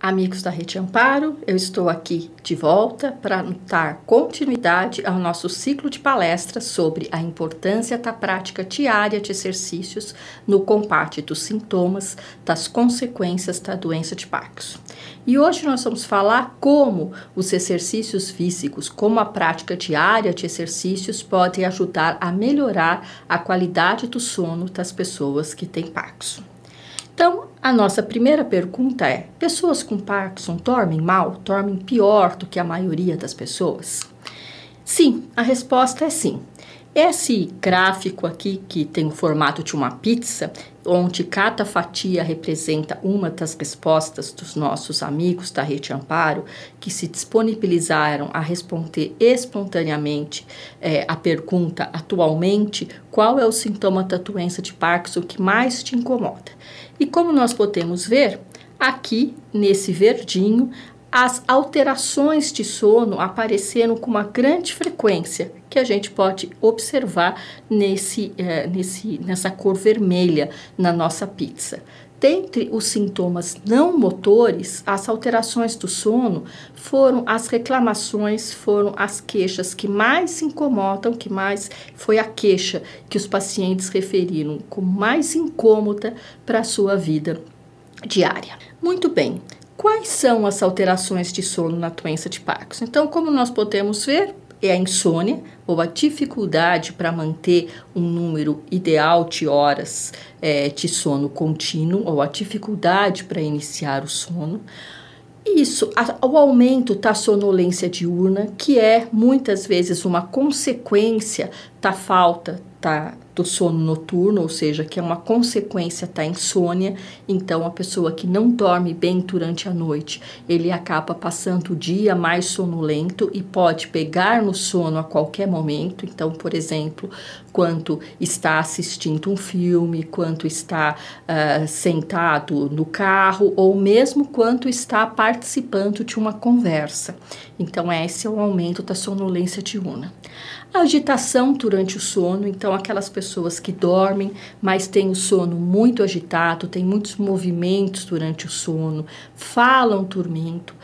Amigos da Rede Amparo, eu estou aqui de volta para dar continuidade ao nosso ciclo de palestras sobre a importância da prática diária de exercícios no combate dos sintomas das consequências da doença de Parkinson. E hoje nós vamos falar como os exercícios físicos, como a prática diária de exercícios pode ajudar a melhorar a qualidade do sono das pessoas que têm Parkinson. Então, a nossa primeira pergunta é: pessoas com Parkinson dormem mal? Dormem pior do que a maioria das pessoas? Sim, a resposta é sim. Esse gráfico aqui, que tem o formato de uma pizza, onde cada fatia representa uma das respostas dos nossos amigos da Rede Amparo, que se disponibilizaram a responder espontaneamente a pergunta atualmente: qual é o sintoma da doença de Parkinson que mais te incomoda? E como nós podemos ver, aqui nesse verdinho, as alterações de sono apareceram com uma grande frequência, que a gente pode observar nessa cor vermelha na nossa pizza. Dentre os sintomas não motores, as alterações do sono foram as reclamações, foram as queixas que mais incomodam, que mais foi a queixa que os pacientes referiram como mais incômoda para a sua vida diária. Muito bem. Quais são as alterações de sono na doença de Parkinson? Então, como nós podemos ver, é a insônia, ou a dificuldade para manter um número ideal de horas de sono contínuo, ou a dificuldade para iniciar o sono. Isso, o aumento da sonolência diurna, que é muitas vezes uma consequência da falta do sono noturno, ou seja, que é uma consequência da insônia. Então, a pessoa que não dorme bem durante a noite, ele acaba passando o dia mais sonolento e pode pegar no sono a qualquer momento. Então, por exemplo, quando está assistindo um filme, quando está sentado no carro, ou mesmo quando está participando de uma conversa. Então, esse é o aumento da sonolência diurna. A agitação durante o sono, então aquelas pessoas que dormem, mas têm o sono muito agitado, têm muitos movimentos durante o sono, falam dormindo.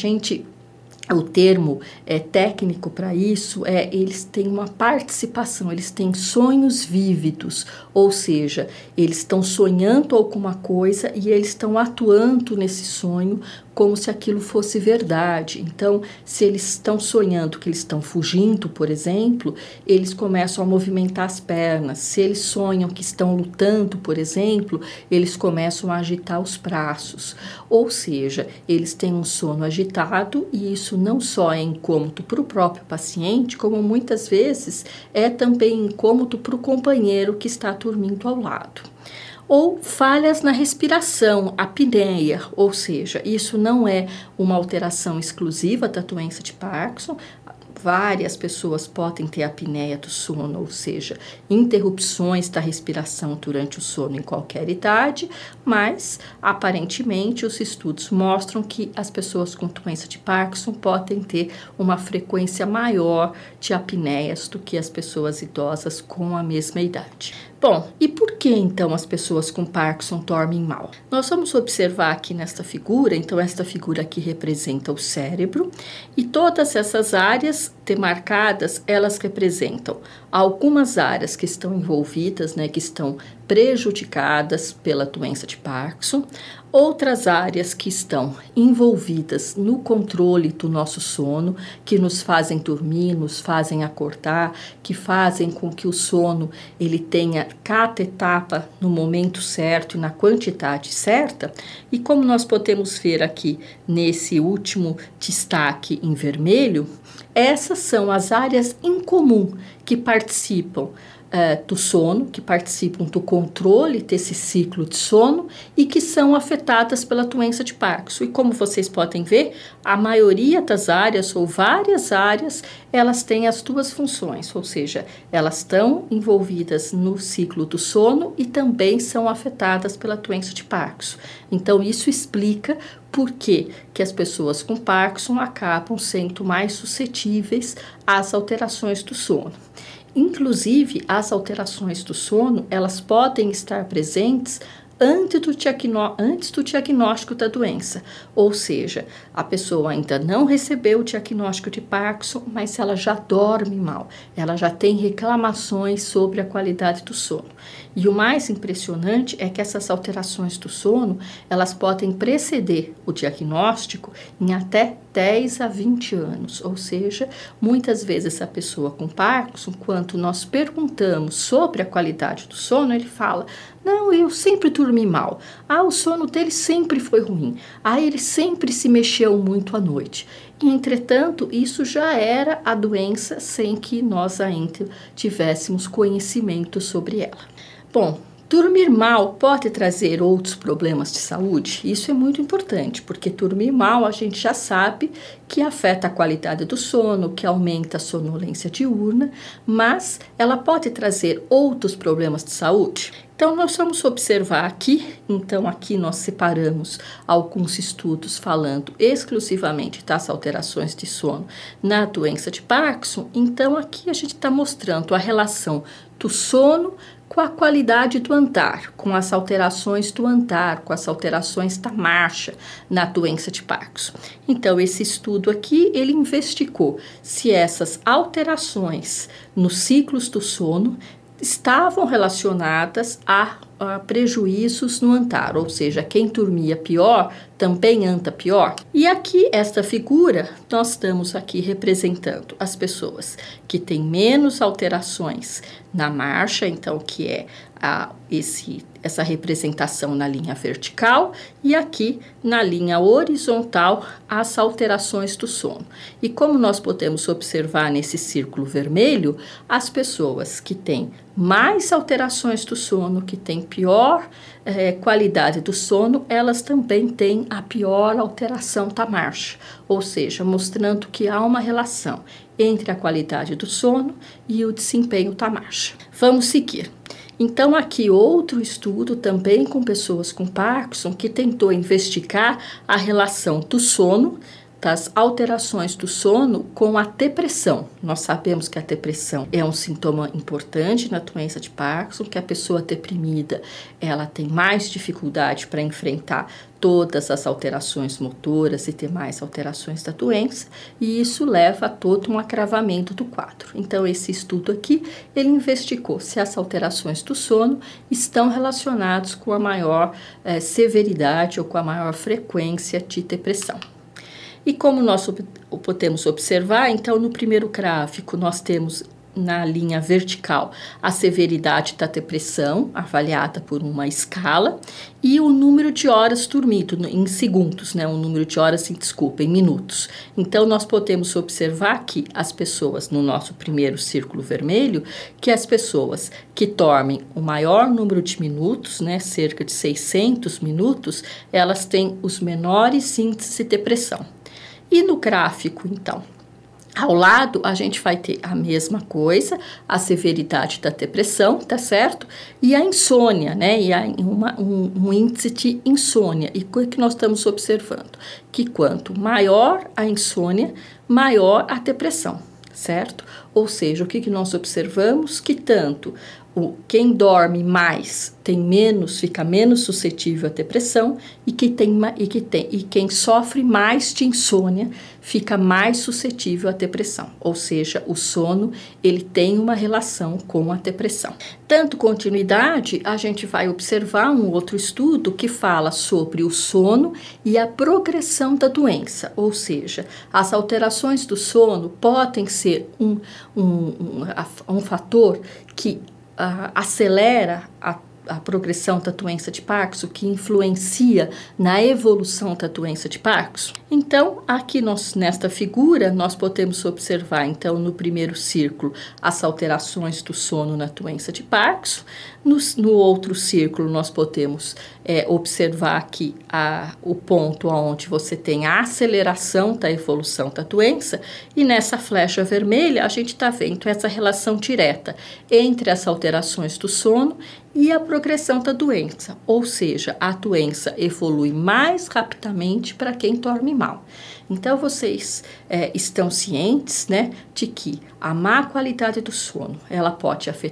O termo técnico para isso eles têm uma participação, eles têm sonhos vívidos, ou seja, eles estão sonhando alguma coisa e eles estão atuando nesse sonho como se aquilo fosse verdade. Então, se eles estão sonhando que eles estão fugindo, por exemplo, eles começam a movimentar as pernas. Se eles sonham que estão lutando, por exemplo, eles começam a agitar os braços. Ou seja, eles têm um sono agitado e isso não só é incômodo para o próprio paciente, como muitas vezes é também incômodo para o companheiro que está dormindo ao lado. Ou falhas na respiração, apneia, ou seja, isso não é uma alteração exclusiva da doença de Parkinson. Várias pessoas podem ter apneia do sono, ou seja, interrupções da respiração durante o sono em qualquer idade, mas aparentemente os estudos mostram que as pessoas com doença de Parkinson podem ter uma frequência maior de apneias do que as pessoas idosas com a mesma idade. Bom, e por que então as pessoas com Parkinson dormem mal? Nós vamos observar aqui nesta figura, então esta figura aqui representa o cérebro e todas essas áreas demarcadas, elas representam algumas áreas que estão envolvidas, que estão prejudicadas pela doença de Parkinson, outras áreas que estão envolvidas no controle do nosso sono, que nos fazem dormir, nos fazem acordar, que fazem com que o sono ele tenha cada etapa no momento certo e na quantidade certa. E como nós podemos ver aqui nesse último destaque em vermelho, essas são as áreas em comum que participam do sono, que participam do controle desse ciclo de sono e que são afetadas pela doença de Parkinson. E como vocês podem ver, a maioria das áreas ou várias áreas, elas têm as duas funções, ou seja, elas estão envolvidas no ciclo do sono e também são afetadas pela doença de Parkinson. Então, isso explica por que as pessoas com Parkinson acabam sendo mais suscetíveis às alterações do sono. Inclusive, as alterações do sono, elas podem estar presentes antes do diagnóstico da doença. Ou seja, a pessoa ainda não recebeu o diagnóstico de Parkinson, mas ela já dorme mal, ela já tem reclamações sobre a qualidade do sono. E o mais impressionante é que essas alterações do sono, elas podem preceder o diagnóstico em até 10 a 20 anos, ou seja, muitas vezes a pessoa com Parkinson, quando nós perguntamos sobre a qualidade do sono, ele fala: não, eu sempre dormi mal, o sono dele sempre foi ruim, ele sempre se mexeu muito à noite. E, entretanto, isso já era a doença sem que nós ainda tivéssemos conhecimento sobre ela. Bom, dormir mal pode trazer outros problemas de saúde? Isso é muito importante, porque dormir mal a gente já sabe que afeta a qualidade do sono, que aumenta a sonolência diurna, mas ela pode trazer outros problemas de saúde? Então, nós vamos observar aqui, aqui nós separamos alguns estudos falando exclusivamente das alterações de sono na doença de Parkinson. Então, aqui a gente está mostrando a relação do sono com a qualidade do andar, com as alterações do andar, com as alterações da marcha na doença de Parkinson. Então, esse estudo aqui, ele investigou se essas alterações nos ciclos do sono estavam relacionadas a prejuízos no andar, ou seja, quem dormia pior também anda pior. E aqui, esta figura, nós estamos aqui representando as pessoas que têm menos alterações na marcha, então que é essa representação na linha vertical, e aqui na linha horizontal as alterações do sono. E como nós podemos observar nesse círculo vermelho, as pessoas que têm mais alterações do sono, que têm pior qualidade do sono, elas também têm a pior alteração da marcha, ou seja, mostrando que há uma relação entre a qualidade do sono e o desempenho da marcha. Vamos seguir. Então, aqui outro estudo também com pessoas com Parkinson que tentou investigar a relação do sono, das alterações do sono com a depressão. Nós sabemos que a depressão é um sintoma importante na doença de Parkinson, que a pessoa deprimida, ela tem mais dificuldade para enfrentar todas as alterações motoras e demais alterações da doença, e isso leva a todo um agravamento do quadro. Então, esse estudo aqui, ele investigou se as alterações do sono estão relacionadas com a maior severidade ou com a maior frequência de depressão. E como nós podemos observar, então, no primeiro gráfico, nós temos na linha vertical a severidade da depressão, avaliada por uma escala, e o número de horas dormido em segundos, o número de horas, em minutos. Então, nós podemos observar que as pessoas, no nosso primeiro círculo vermelho, que as pessoas que dormem o maior número de minutos, cerca de 600 minutos, elas têm os menores índices de depressão. E no gráfico, então, ao lado, a gente vai ter a mesma coisa, a severidade da depressão, tá certo? E a insônia, E um índice de insônia. E o que nós estamos observando? Que quanto maior a insônia, maior a depressão, certo? Ou seja, o que nós observamos? Que tanto quem dorme mais fica menos suscetível à depressão, e quem sofre mais de insônia fica mais suscetível à depressão. Ou seja, o sono, ele tem uma relação com a depressão. Dando continuidade, a gente vai observar um outro estudo que fala sobre o sono e a progressão da doença. Ou seja, as alterações do sono podem ser um fator que acelera a progressão da doença de Parkinson, que influencia na evolução da doença de Parkinson. Então, aqui nesta figura, nós podemos observar, então, no primeiro círculo, as alterações do sono na doença de Parkinson. No outro círculo, nós podemos observar aqui o ponto onde você tem a aceleração da evolução da doença, e nessa flecha vermelha, a gente está vendo essa relação direta entre as alterações do sono e a progressão da doença, ou seja, a doença evolui mais rapidamente para quem dorme mal. Então, vocês estão cientes, de que a má qualidade do sono, ela pode afetar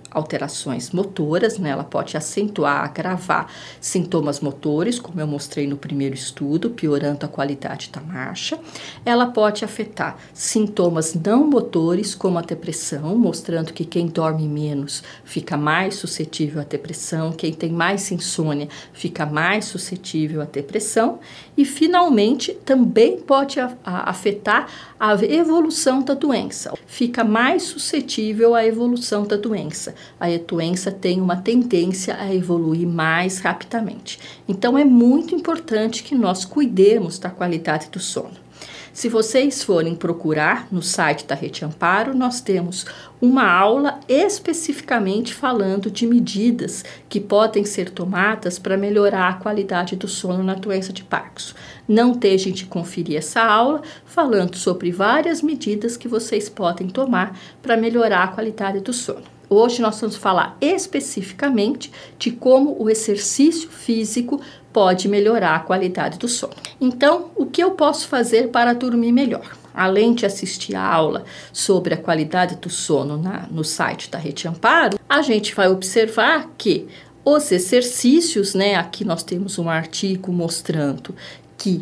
alterações motoras, né? Ela pode acentuar, agravar sintomas motores, como eu mostrei no primeiro estudo, piorando a qualidade da marcha. Ela pode afetar sintomas não motores, como a depressão, mostrando que quem dorme menos fica mais suscetível à depressão, quem tem mais insônia fica mais suscetível à depressão. E, finalmente, também pode afetar a evolução da doença, fica mais suscetível à evolução da doença. A doença tem uma tendência a evoluir mais rapidamente. Então, é muito importante que nós cuidemos da qualidade do sono. Se vocês forem procurar no site da Rede Amparo, nós temos uma aula especificamente falando de medidas que podem ser tomadas para melhorar a qualidade do sono na doença de Parkinson. Não deixem de conferir essa aula falando sobre várias medidas que vocês podem tomar para melhorar a qualidade do sono. Hoje nós vamos falar especificamente de como o exercício físico pode melhorar a qualidade do sono. Então, o que eu posso fazer para dormir melhor? Além de assistir a aula sobre a qualidade do sono no site da Rede Amparo, a gente vai observar que os exercícios, né? Aqui nós temos um artigo mostrando que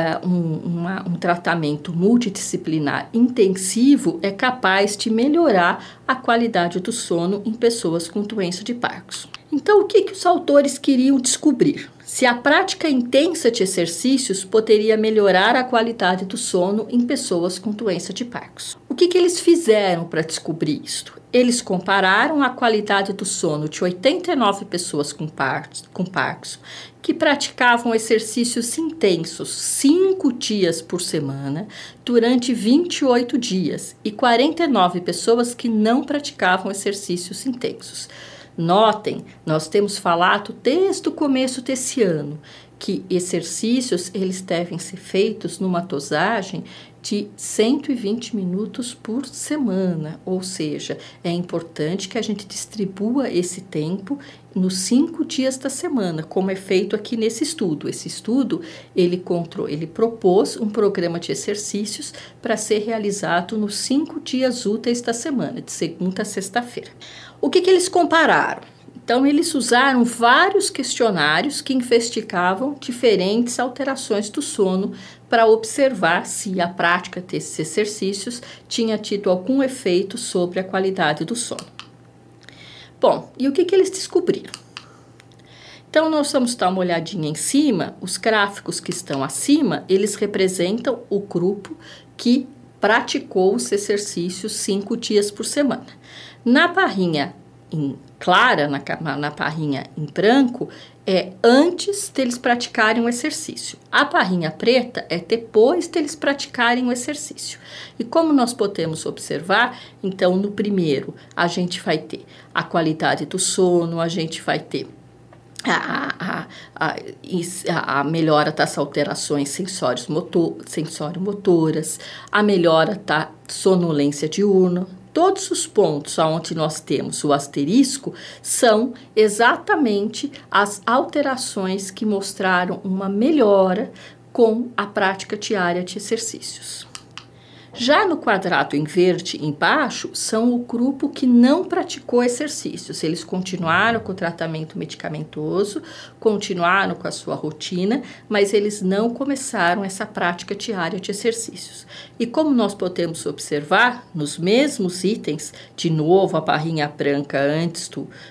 um tratamento multidisciplinar intensivo é capaz de melhorar a qualidade do sono em pessoas com doença de Parkinson. Então, o que os autores queriam descobrir? Se a prática intensa de exercícios poderia melhorar a qualidade do sono em pessoas com doença de Parkinson. O que eles fizeram para descobrir isto? Eles compararam a qualidade do sono de 89 pessoas com Parkinson que praticavam exercícios intensos 5 dias por semana durante 28 dias e 49 pessoas que não praticavam exercícios intensos. Notem, nós temos falado desde o começo desse ano que exercícios eles devem ser feitos numa dosagem de 120 minutos por semana, ou seja, é importante que a gente distribua esse tempo nos 5 dias da semana, como é feito aqui nesse estudo. Esse estudo, ele propôs um programa de exercícios para ser realizado nos 5 dias úteis da semana, de segunda a sexta-feira. O que eles compararam? Então, eles usaram vários questionários que investigavam diferentes alterações do sono para observar se a prática desses exercícios tinha tido algum efeito sobre a qualidade do sono. Bom, e o que eles descobriram? Então, nós vamos dar uma olhadinha em cima. Os gráficos que estão acima, eles representam o grupo que praticou os exercícios 5 dias por semana. Na barrinha em clara, na barrinha em branco, é antes deles praticarem o exercício. A barrinha preta é depois deles praticarem o exercício. E como nós podemos observar, então, no primeiro, a gente vai ter a qualidade do sono, a gente vai ter a melhora das alterações sensório-motoras, a melhora da sonolência diurna. Todos os pontos onde nós temos o asterisco são exatamente as alterações que mostraram uma melhora com a prática diária de exercícios. Já no quadrado em verde embaixo, são o grupo que não praticou exercícios. Eles continuaram com o tratamento medicamentoso, continuaram com a sua rotina, mas eles não começaram essa prática diária de exercícios. E como nós podemos observar, nos mesmos itens, de novo a barrinha branca antes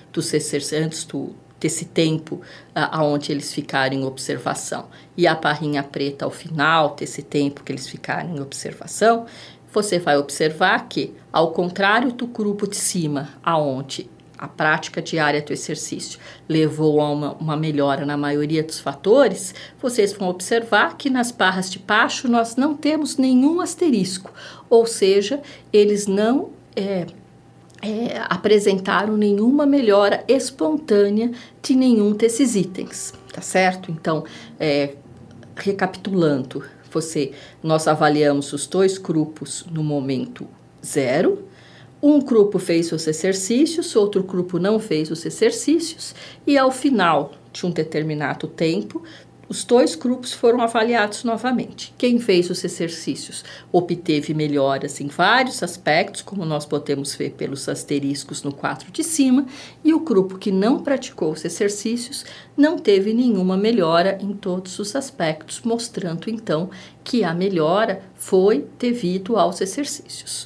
desse tempo aonde eles ficaram em observação e a barrinha preta ao final desse tempo que eles ficaram em observação, você vai observar que, ao contrário do grupo de cima, aonde a prática diária do exercício levou a uma melhora na maioria dos fatores, vocês vão observar que nas barras de baixo nós não temos nenhum asterisco, ou seja, eles não apresentaram nenhuma melhora espontânea de nenhum desses itens, tá certo? Então, recapitulando, nós avaliamos os 2 grupos no momento 0, um grupo fez os exercícios, outro grupo não fez os exercícios, e ao final de um determinado tempo, Os 2 grupos foram avaliados novamente. Quem fez os exercícios obteve melhoras em vários aspectos, como nós podemos ver pelos asteriscos no quadro de cima, e o grupo que não praticou os exercícios não teve nenhuma melhora em todos os aspectos, mostrando então que a melhora foi devido aos exercícios.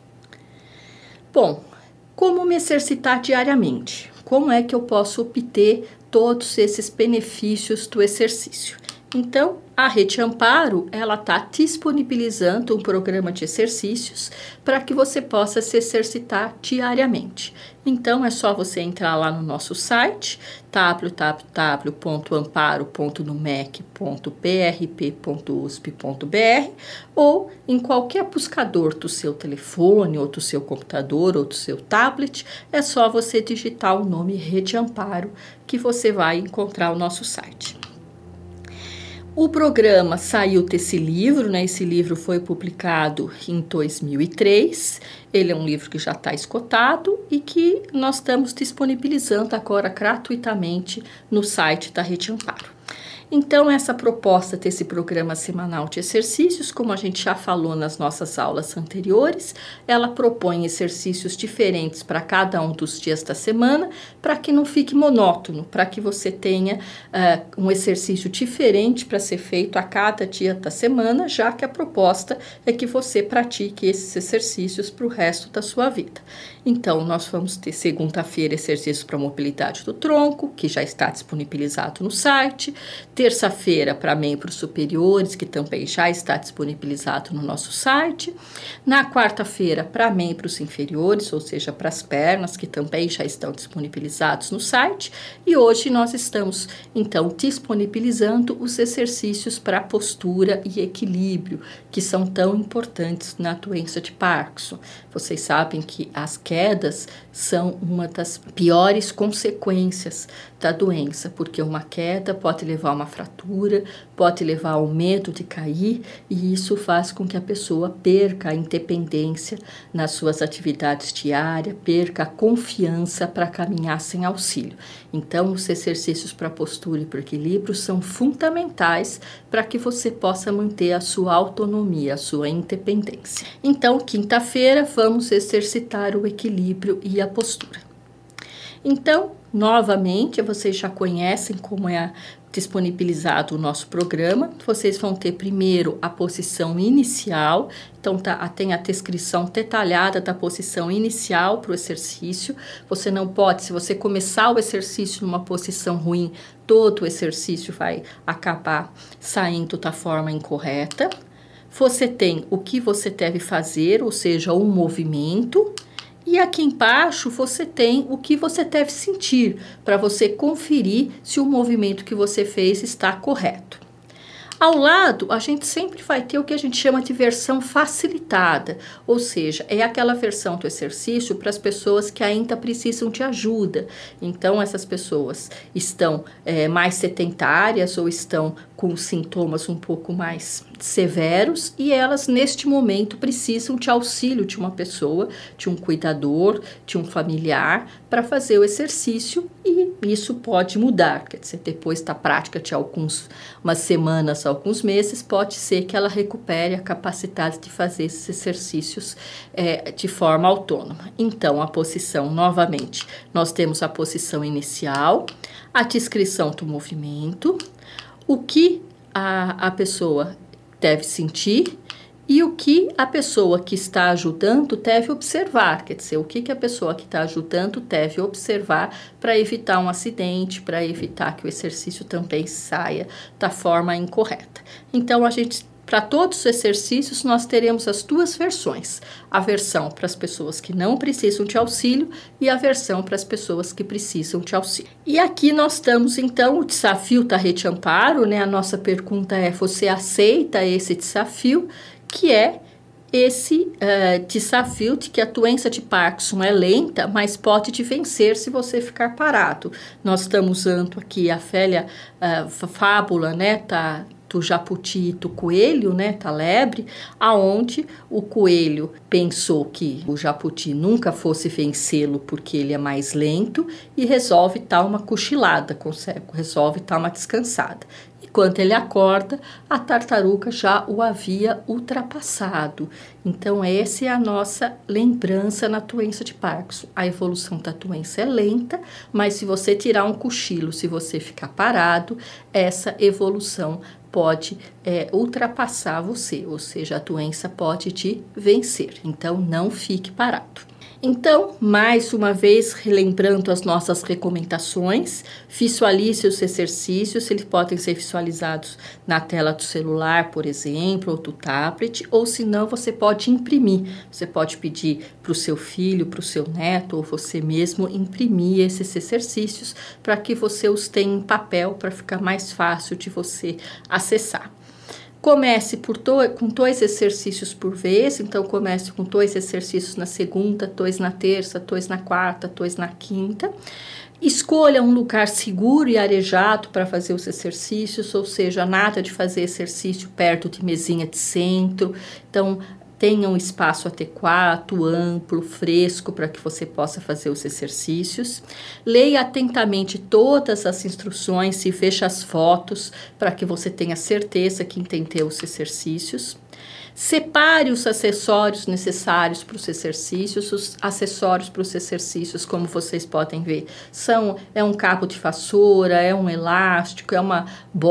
Bom, como me exercitar diariamente? Como é que eu posso obter todos esses benefícios do exercício? Então, a Rede Amparo, ela está disponibilizando um programa de exercícios para que você possa se exercitar diariamente. Então, é só você entrar lá no nosso site, www.amparo.numec.prp.usp.br ou em qualquer buscador do seu telefone, ou do seu computador, ou do seu tablet, é só você digitar o nome Rede Amparo que você vai encontrar o nosso site. O programa saiu desse livro, né? Esse livro foi publicado em 2003. Ele é um livro que já está esgotado e que nós estamos disponibilizando agora gratuitamente no site da Rede Amparo. Então, essa proposta desse programa semanal de exercícios, como a gente já falou nas nossas aulas anteriores, ela propõe exercícios diferentes para cada um dos dias da semana, para que não fique monótono, para que você tenha um exercício diferente para ser feito a cada dia da semana, já que a proposta é que você pratique esses exercícios para o resto da sua vida. Então, nós vamos ter segunda-feira exercício para mobilidade do tronco, que já está disponibilizado no site. Terça-feira para membros superiores, que também já está disponibilizado no nosso site. Na quarta-feira para membros inferiores, ou seja, para as pernas, que também já estão disponibilizados no site. E hoje nós estamos, então, disponibilizando os exercícios para postura e equilíbrio, que são tão importantes na doença de Parkinson. Vocês sabem que as quedas são uma das piores consequências da doença, porque uma queda pode levar a uma fratura, pode levar ao medo de cair, e isso faz com que a pessoa perca a independência nas suas atividades diárias, perca a confiança para caminhar sem auxílio. Então, os exercícios para postura e para equilíbrio são fundamentais para que você possa manter a sua autonomia, a sua independência. Então, quinta-feira, vamos exercitar o equilíbrio e a postura. Então, novamente, vocês já conhecem como é disponibilizado o nosso programa. Vocês vão ter primeiro a posição inicial, então tem a descrição detalhada da posição inicial para o exercício. Você não pode, se você começar o exercício numa posição ruim, todo o exercício vai acabar saindo da forma incorreta. Você tem o que você deve fazer, ou seja, um movimento. E aqui embaixo você tem o que você deve sentir, para você conferir se o movimento que você fez está correto. Ao lado, a gente sempre vai ter o que a gente chama de versão facilitada, ou seja, é aquela versão do exercício para as pessoas que ainda precisam de ajuda. Então, essas pessoas estão mais sedentárias ou estão com sintomas um pouco mais severos e elas, neste momento, precisam de auxílio de uma pessoa, de um cuidador, de um familiar, para fazer o exercício, e isso pode mudar. Quer dizer, depois da prática de umas semanas, alguns meses, pode ser que ela recupere a capacidade de fazer esses exercícios de forma autônoma. Então, a posição, novamente, nós temos a posição inicial, a descrição do movimento, o que a pessoa deve sentir e o que a pessoa que está ajudando deve observar, quer dizer, o que a pessoa que está ajudando deve observar para evitar um acidente, para evitar que o exercício também saia da forma incorreta. Então, para todos os exercícios, nós teremos as duas versões. A versão para as pessoas que não precisam de auxílio e a versão para as pessoas que precisam de auxílio. E aqui nós estamos, então, o desafio da Rede Amparo, né? A nossa pergunta é, você aceita esse desafio? Que é esse desafio de que a doença de Parkinson é lenta, mas pode te vencer se você ficar parado. Nós estamos usando aqui a velha fábula, né, do jabuti e do coelho, né, da lebre, aonde o coelho pensou que o jabuti nunca fosse vencê-lo porque ele é mais lento e resolve dar uma cochilada, resolve dar uma descansada. E quando ele acorda, a tartaruga já o havia ultrapassado. Então, essa é a nossa lembrança na doença de Parkinson. A evolução da doença é lenta, mas se você tirar um cochilo, se você ficar parado, essa evolução pode ultrapassar você, ou seja, a doença pode te vencer. Então, não fique parado. Então, mais uma vez, relembrando as nossas recomendações, visualize os exercícios, eles podem ser visualizados na tela do celular, por exemplo, ou do tablet, ou se não, você pode imprimir. Você pode pedir para o seu filho, para o seu neto, ou você mesmo imprimir esses exercícios para que você os tenha em papel, para ficar mais fácil de você acessar. Comece com 2 exercícios por vez, então comece com 2 exercícios na segunda, 2 na terça, 2 na quarta, 2 na quinta. Escolha um lugar seguro e arejado para fazer os exercícios, ou seja, nada de fazer exercício perto de mesinha de centro. Então, tenha um espaço adequado, amplo, fresco, para que você possa fazer os exercícios. Leia atentamente todas as instruções e veja as fotos, para que você tenha certeza que entendeu os exercícios. Separe os acessórios necessários para os exercícios. Os acessórios para os exercícios, como vocês podem ver, é um cabo de vassoura, é um elástico, é uma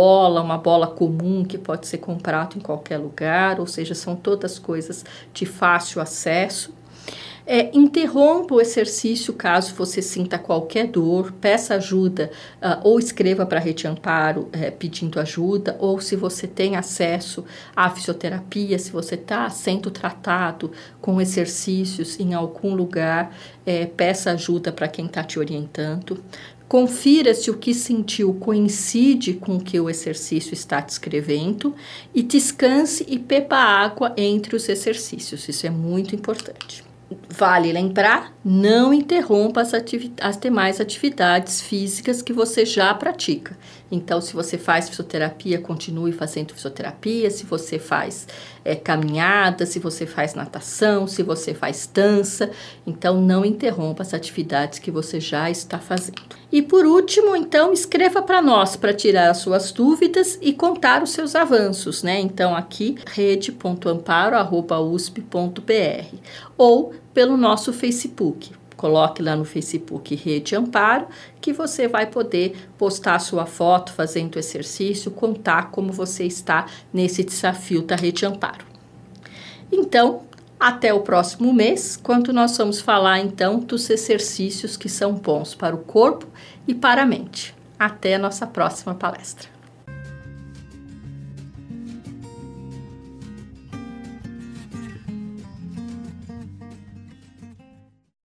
bola comum que pode ser comprado em qualquer lugar, ou seja, são todas coisas de fácil acesso. Interrompa o exercício caso você sinta qualquer dor, peça ajuda ou escreva para a Rede Amparo pedindo ajuda, ou se você tem acesso à fisioterapia, se você está sendo tratado com exercícios em algum lugar, peça ajuda para quem está te orientando. Confira se o que sentiu coincide com o que o exercício está descrevendo e descanse e beba água entre os exercícios, isso é muito importante. Vale lembrar, não interrompa as demais atividades físicas que você já pratica. Então, se você faz fisioterapia, continue fazendo fisioterapia. Se você faz caminhada, se você faz natação, se você faz dança, então não interrompa as atividades que você já está fazendo. E por último, então, escreva para nós para tirar as suas dúvidas e contar os seus avanços, né? Então, aqui, rede.amparo@usp.br ou pelo nosso Facebook. Coloque lá no Facebook Rede Amparo, que você vai poder postar a sua foto fazendo exercício, contar como você está nesse desafio da Rede Amparo. Então, até o próximo mês, quando nós vamos falar então dos exercícios que são bons para o corpo e para a mente. Até a nossa próxima palestra.